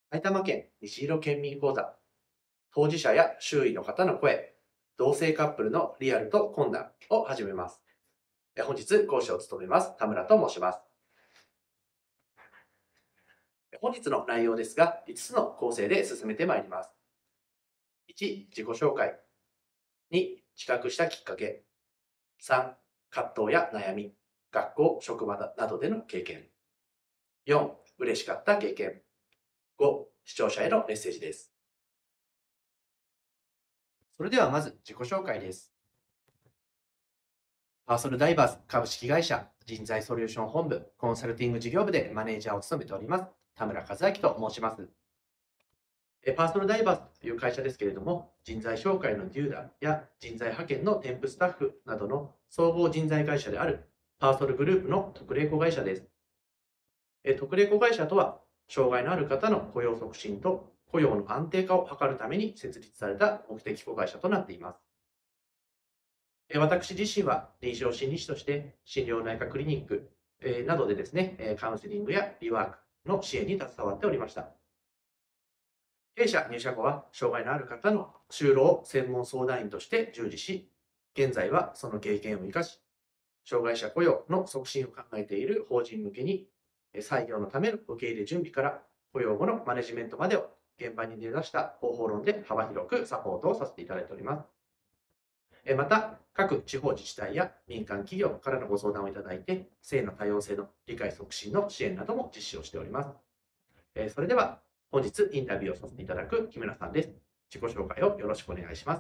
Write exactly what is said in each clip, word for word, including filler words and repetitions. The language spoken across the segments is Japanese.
埼玉県西色県民講座、当事者や周囲の方の声、同性カップルのリアルと困難を始めます。本日講師を務めます田村と申します。本日の内容ですが、いつつの構成で進めてまいります。いち、自己紹介。に、企画したきっかけ。さん、葛藤や悩み、学校、職場などでの経験。よん、嬉しかった経験。ご、視聴者へのメッセージです。それではまず自己紹介です。パーソルダイバース株式会社人材ソリューション本部コンサルティング事業部でマネージャーを務めております、田村和明と申します。パーソルダイバースという会社ですけれども、人材紹介のデューダや人材派遣の添付スタッフなどの総合人材会社であるパーソルグループの特例子会社です。特例子会社とは、障害のある方の雇用促進と雇用の安定化を図るために設立された目的子会社となっています。私自身は臨床心理士として心療内科クリニックなどでですね、カウンセリングやリワークの支援に携わっておりました。弊社入社後は障害のある方の就労専門相談員として従事し、現在はその経験を生かし、障害者雇用の促進を考えている法人向けに、採用のための受け入れ準備から雇用後のマネジメントまでを現場に出だした方法論で幅広くサポートをさせていただいております。また、各地方自治体や民間企業からのご相談をいただいて、性の多様性の理解促進の支援なども実施をしております。それでは、本日インタビューをさせていただく木村さんです。自己紹介をよろしくお願いします。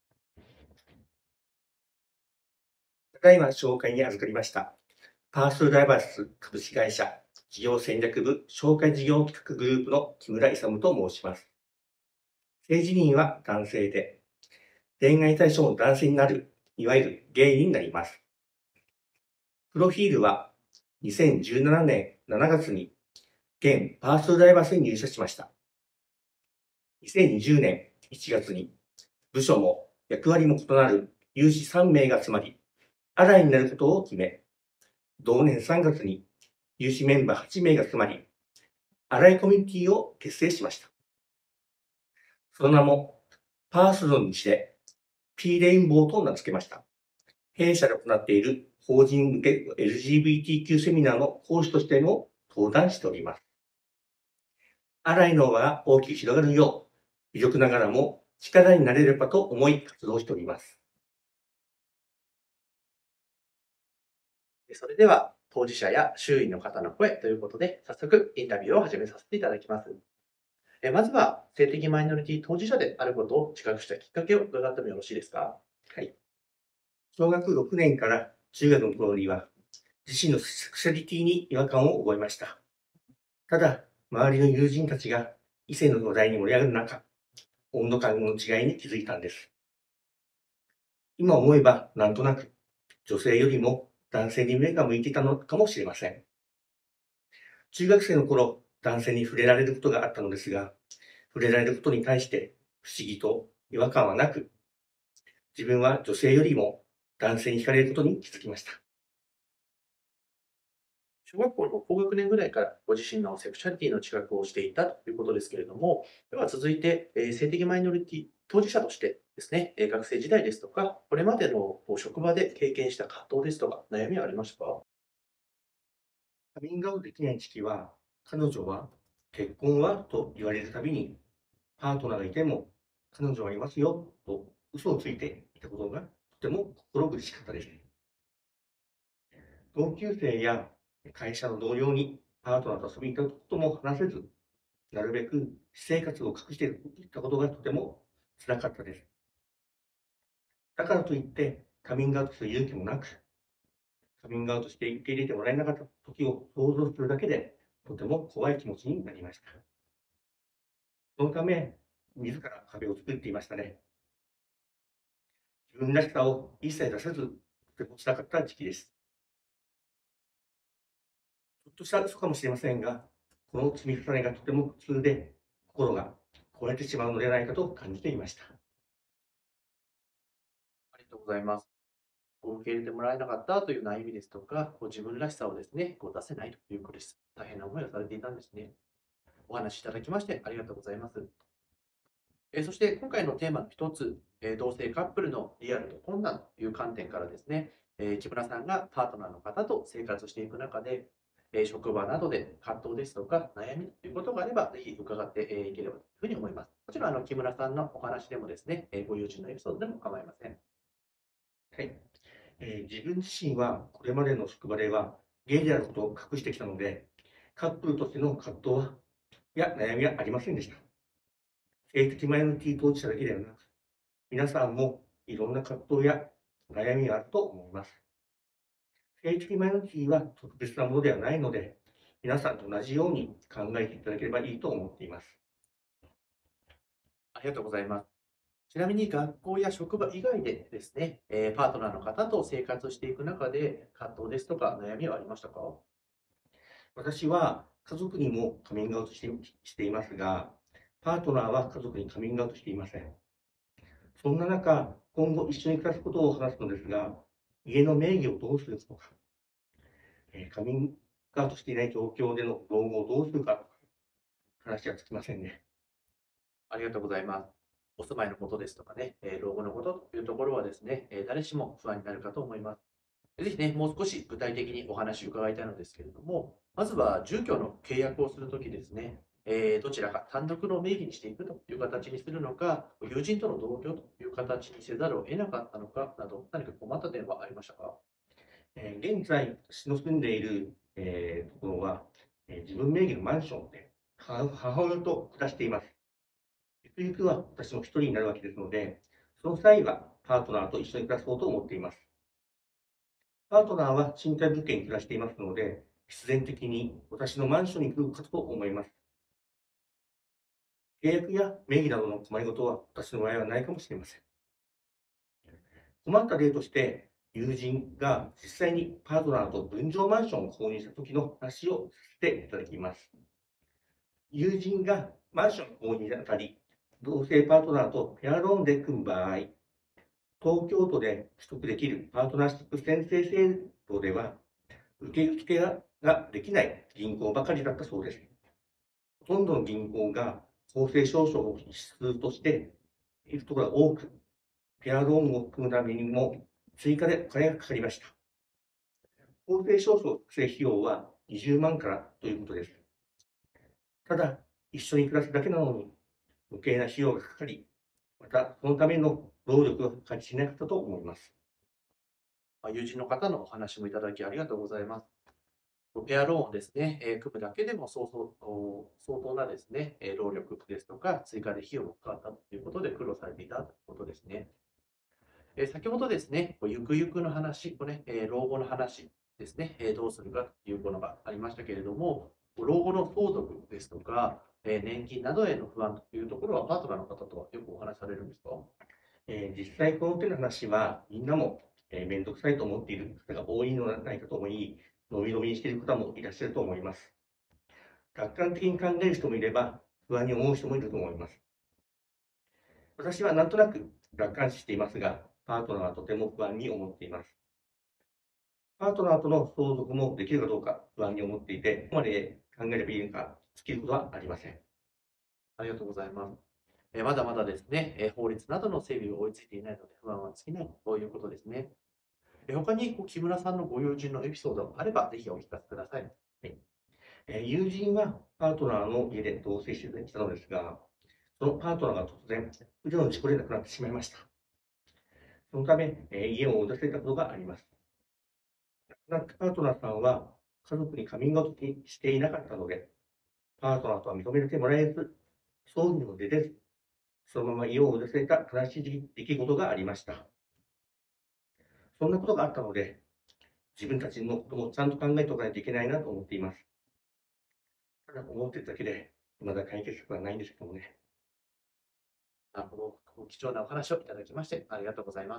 ただいま紹介に預かりました。パーソルダイバース株式会社事業戦略部紹介事業企画グループの木村勇と申します。性自認は男性で、恋愛対象の男性になる、いわゆるゲイになります。プロフィールはにせんじゅうななねんしちがつに現パーソルダイバースに入社しました。にせんにじゅうねんいちがつに部署も役割も異なる有志さんめいが集まり、アライになることを決め、同年さんがつに有志メンバーはちめいが集まり、アライコミュニティを結成しました。その名も、パーソルの道で P レインボーと名付けました。弊社で行っている法人向け エルジービーティーキュー セミナーの講師としても登壇しております。アライの輪が大きく広がるよう、微力ながらも力になれればと思い活動しております。 それでは、当事者や周囲の方の声ということで、早速インタビューを始めさせていただきます。まずは、性的マイノリティ当事者であることを自覚したきっかけを伺ってもよろしいですか？ はい。小学ろくねんから中学の頃には、自身のセクシャリティに違和感を覚えました。ただ、周りの友人たちが異性の話題に盛り上がる中、温度感の違いに気づいたんです。今思えば、なんとなく、女性よりも男性に目が向いていたのかもしれません。中学生の頃、男性に触れられることがあったのですが、触れられることに対して不思議と違和感はなく、自分は女性よりも男性に惹かれることに気づきました。 小学校の高学年ぐらいからご自身のセクシャリティの自覚をしていたということですけれども、では続いて、えー性的マイノリティ当事者としてですね、えー学生時代ですとか、これまでのこう職場で経験した葛藤ですとか、悩みはありましたか？ カミングアウトできない時期は、彼女は結婚はと言われるたびに、パートナーがいても彼女はいますよと嘘をついていたことがとても心苦しかったです。同級生や会社の同僚にパートナーと遊びに行ったことも話せず、なるべく私生活を隠していたことがとても辛かったです。だからといってカミングアウトする勇気もなく、カミングアウトして受け入れてもらえなかった時を想像するだけで、とても怖い気持ちになりました。そのため、自ら壁を作っていましたね。自分らしさを一切出せず、とても辛かった時期です。ちょっとした嘘かもしれませんが、この積み重ねがとても苦痛で、心が壊れてしまうのではないかと感じていました。 ありがとうございます。こう受け入れてもらえなかったという悩みですとか、こう自分らしさをですね、こう出せないということです。大変な思いをされていたんですね。 お話しいただきましてありがとうございます。えーそして今回のテーマの一つ、えー同性カップルのリアルと困難という観点からですね、えー木村さんがパートナーの方と生活していく中で、えー職場などで葛藤ですとか悩みということがあれば、ぜひ伺ってえーいければというふうに思います。もちろんあの木村さんのお話でもですね、えーご友人のエピソードでも構いません。 はい。えー自分自身はこれまでの職場ではゲイであることを隠してきたので、カップルとしての葛藤はや悩みはありませんでした。性的マイノリティ当事者だけではなく、皆さんもいろんな葛藤や悩みがあると思います。性的マイノリティは特別なものではないので、皆さんと同じように考えていただければいいと思っています。 ありがとうございます。ちなみに学校や職場以外でですね、えーパートナーの方と生活していく中で葛藤ですとか悩みはありましたか？ 私は家族にもカミングアウトしてしていますが、パートナーは家族にカミングアウトしていません。そんな中、今後一緒に暮らすことを話すのですが、家の名義をどうするのか、えーカミングアウトしていない状況での老後をどうするかとか、話はつきませんね。 ありがとうございます。お住まいのことですとかね、えー老後のことというところはですね、えー誰しも不安になるかと思います。ぜひね、もう少し具体的にお話を伺いたいのですけれども、まずは住居の契約をするときですね、えーどちらか単独の名義にしていくという形にするのか、友人との同居という形にせざるを得なかったのかなど、何か困った点はありましたか？ えー現在、私の住んでいる、えーところは、えー自分名義のマンションで母母親と暮らしています。ゆくゆくは私も一人になるわけですので、その際はパートナーと一緒に暮らそうと思っています。パートナーは賃貸物件に暮らしていますので、必然的に私のマンションに来るかと思います。契約や名義などの困りごとは私の場合はないかもしれません。困った例として、友人が実際にパートナーと分譲マンションを購入した時の話をさせていただきます。友人がマンションを購入にあたり、同性パートナーとペアローンで組む場合、東京都で取得できるパートナーシップ宣誓制度では、受付ができない銀行ばかりだったそうです。ほとんどの銀行が公正証書を必須としているところが多く、ペアローンを組むためにも追加でお金がかかりました。公正証書作成費用はにじゅうまんからということです。ただ、一緒に暮らすだけなのに余計な費用がかかり、またそのための労力がかかりしなかったと思います。 まあ友人の方のお話もいただきありがとうございます。ペアローンをですね、えー組むだけでも相当お相当なですね、えー労力ですとか、追加で費用もかかったということで苦労されていたということですね。えー先ほどですね、こうゆくゆくの話、これね、えー老後の話ですね、えーどうするかというものがありましたけれども、老後の相続ですとか、えー年金などへの不安というところは、パートナーの方とはよくお話しされるんですか？ えー実際この手の話はみんなも、えー、めんどくさいと思っている方が多いのではないかと思い、のびのびにしている方もいらっしゃると思います。楽観的に考える人もいれば、不安に思う人もいると思います。私はなんとなく楽観視していますが、パートナーはとても不安に思っています。パートナーとの相続もできるかどうか不安に思っていて、ここまで考えればいいのか尽きることはありません。 ありがとうございます。えーまだまだですね、えー法律などの整備が追いついていないので不安は尽きないということですね。えー他にこう木村さんのご友人のエピソードがあれば、ぜひお聞かせください。 はいえー友人はパートナーの家で同棲してきたのですが、そのパートナーが突然、不慮の事故で亡くなってしまいました。そのため、えー家を追い出されたことがあります。亡くなったパートナーさんは家族にカミングアウトしていなかったので、パートナーとは認めてもらえず、葬儀にも出れず、そのまま家を追い出された悲しい出来事がありました。そんなことがあったので、自分たちのこともちゃんと考えておかないといけないなと思っています。ただ思ってるだけで、まだ解決策はないんですけどもね。 なるほど。貴重なお話をいただきましてありがとうございます。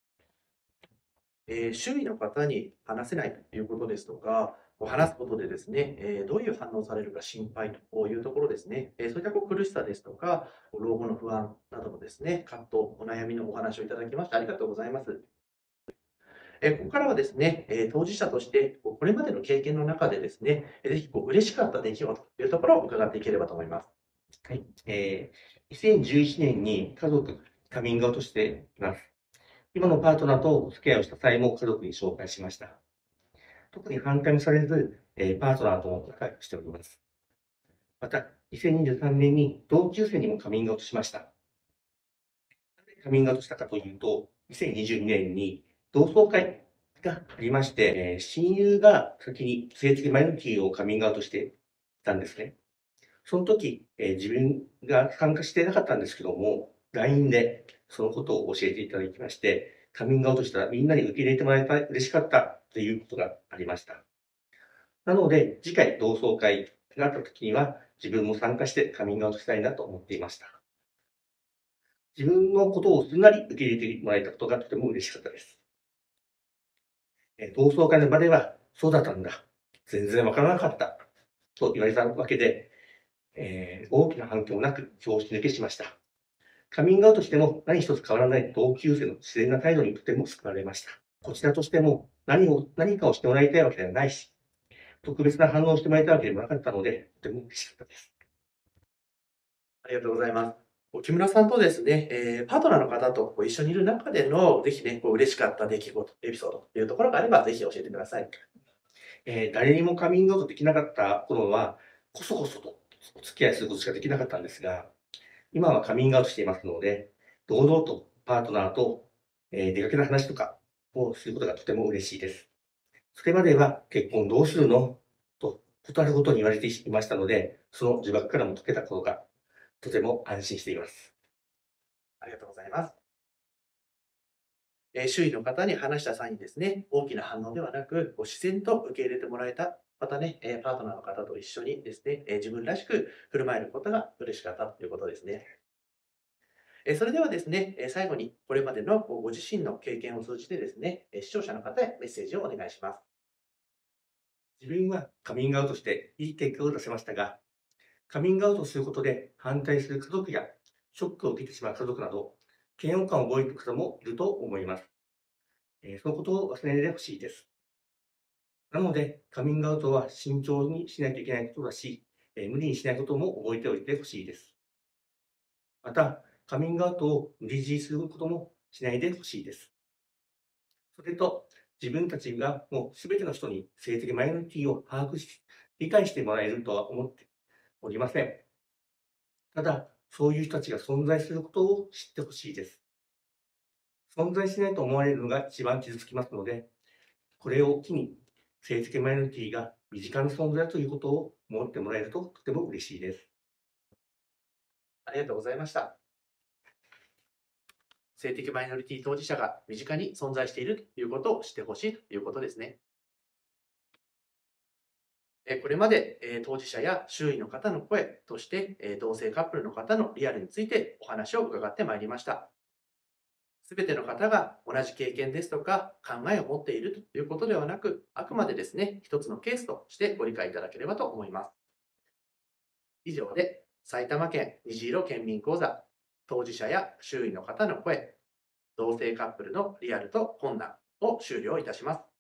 えー周囲の方に話せないということですとか、こう話すことでですね、えーどういう反応をされるか心配というところですね、えーそういったこう苦しさですとか、こう老後の不安などのですね、葛藤、お悩みのお話をいただきましてありがとうございます。 えーここからはですね、えー当事者としてこうこれまでの経験の中でですね、えーぜひこう嬉しかった出来事というところを伺っていければと思います。 はい。えー、にせんじゅういちねんに家族カミングアウトしています。今のパートナーとお付き合いをした際も家族に紹介しました。特に反対もされず、えーパートナーとも仲良くしております。また、にせんにじゅうさんねんに同級生にもカミングアウトしました。カミングアウトしたかというと、にせんにじゅうにねんに同窓会がありまして、えー親友が先に性的マイノリティをカミングアウトしていたんですね。その時、えー自分が参加していなかったんですけども、ライン でそのことを教えていただきまして、カミングアウトしたらみんなに受け入れてもらえた、嬉しかったということがありました。なので、次回同窓会があった時には、自分も参加してカミングアウトしたいなと思っていました。自分のことをすんなり受け入れてもらえたことがとても嬉しかったです。えー同窓会の場では、そうだったんだ。全然わからなかった。と言われたわけで、えー大きな反響なく教室抜けしました。カミングアウトしても何一つ変わらない同級生の自然な態度にとても救われました。こちらとしても何を、何かをしてもらいたいわけではないし、特別な反応をしてもらいたいわけでもなかったので、とても嬉しかったです。 ありがとうございます。木村さんとですね、えーパートナーの方とこう一緒にいる中での、ぜひね、こう嬉しかった出来事、エピソードというところがあれば、ぜひ教えてください。 えー誰にもカミングアウトできなかった頃は、こそこそとお付き合いすることしかできなかったんですが、今はカミングアウトしていますので、堂々とパートナーと、えー出かけた話とかをすることがとても嬉しいです。それまでは結婚どうするのと、ことあるごとに言われていましたので、その呪縛からも解けたことがとても安心しています。 ありがとうございます。えー周囲の方に話した際にですね、大きな反応ではなく、こう自然と受け入れてもらえた、またね、えーパートナーの方と一緒にですね、えー自分らしく振る舞えることが嬉しかったということですね。えーそれではですね、えー最後にこれまでのこうご自身の経験を通じてですね、えー視聴者の方へメッセージをお願いします。 自分はカミングアウトしていい結果を出せましたが、カミングアウトすることで反対する家族やショックを受けてしまう家族など、嫌悪感を覚える方もいると思います。えーそのことを忘れないでほしいです。なので、カミングアウトは慎重にしないといけないことだし、えー無理にしないことも覚えておいてほしいです。また、カミングアウトを無理強いすることもしないでほしいです。それと、自分たちがもうすべての人に性的マイノリティを把握し、理解してもらえるとは思っておりません。ただ、そういう人たちが存在することを知ってほしいです。存在しないと思われるのが一番傷つきますので、これを機に性的マイノリティが身近な存在だということを思ってもらえるととても嬉しいです。 ありがとうございました。性的マイノリティ当事者が身近に存在しているということを知ってほしいということですね。えーこれまで、えー当事者や周囲の方の声として、えー同性カップルの方のリアルについてお話を伺ってまいりました。すべての方が同じ経験ですとか考えを持っているということではなく、あくまでですね、一つのケースとしてご理解いただければと思います。以上で、埼玉県虹色県民講座、当事者や周囲の方の声、同性カップルのリアルと困難を終了いたします。